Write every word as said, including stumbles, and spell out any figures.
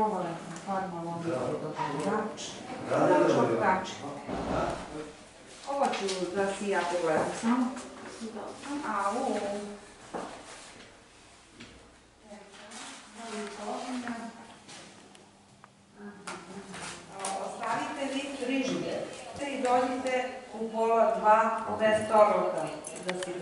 provale normalno vidite dobavljač. Ovo ću otkačiti. Ovo ću da si ja pogledam samo. A u... Ostavite vi frižider i dođite u pola dva bez torloka da si